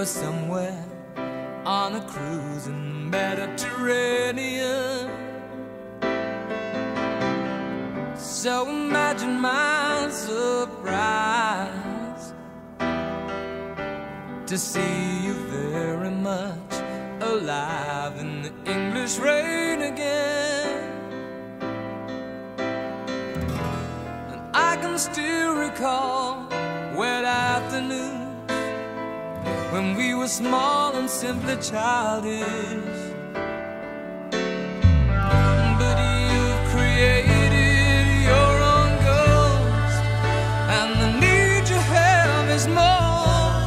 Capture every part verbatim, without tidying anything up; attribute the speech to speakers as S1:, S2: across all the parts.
S1: were somewhere on a cruise in Mediterranean. So imagine my surprise to see you very much alive in the English rain again. And I can still recall wet afternoons when we were small and simply childish. But you've created your own ghost, and the need you have is more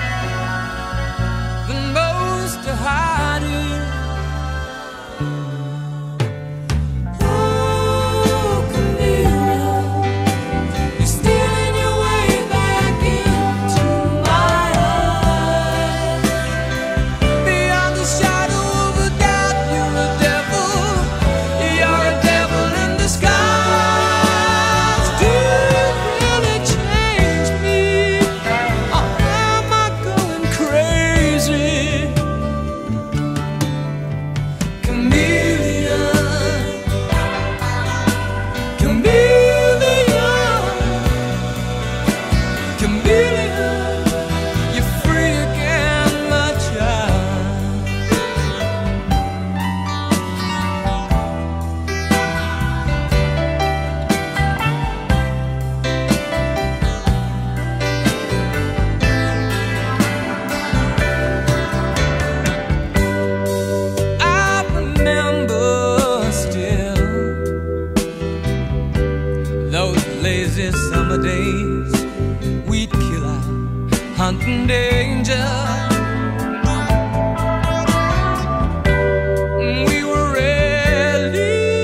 S1: than most to hide it. Hunting danger, we were ready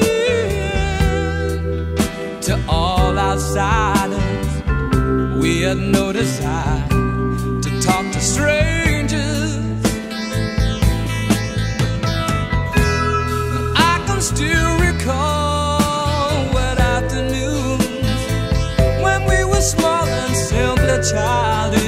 S1: to all outsiders. We had no desire to talk to strangers. I can still recall wet afternoons when we were small and simply childish.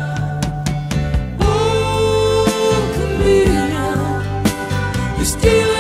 S2: Still